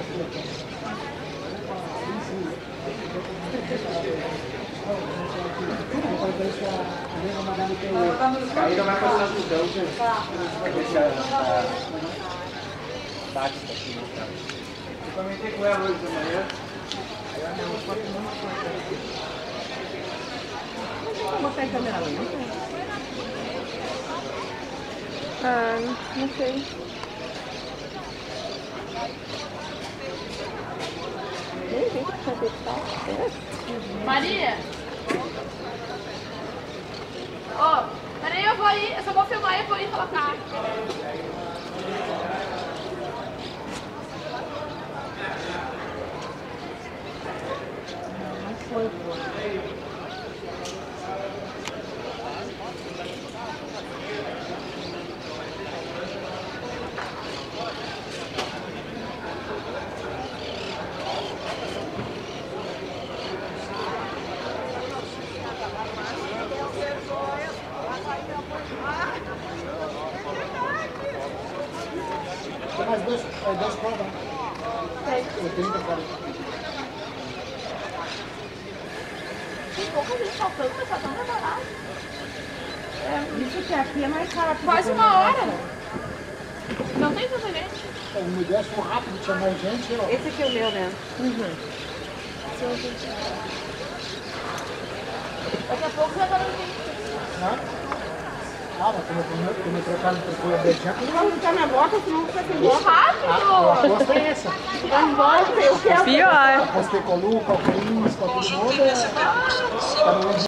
Aí não vai passar tudão, gente. Vai deixar a tática aqui no carro. Eu comentei com ela hoje de manhã. Aí ela não pode Vou botar a câmera lá, não tem? Ah, não sei. Nem vi que fazer tal. Maria! Ô, peraí, eu vou ir, eu só vou filmar e vou ir colocar. Não foi, pô. Tem mais dois provas. Tem. 30, 40. Tem pouca gente faltando, tá tão preparado. Isso que aqui é mais rápido. Quase uma hora. Não tem tanta gente. Uma ideia foi rápido, tinha mais gente. Ó. Esse aqui é o meu, né? Daqui a pouco já tá no gente. Ah, mas como eu trocar no trocou a beijinha, Vamos ficar na bota, senão fica sem bota. Rápido! a aposta é essa. Vai embora, eu quero. Pior. Apostei com o Lu, com o Cris, com todo mundo.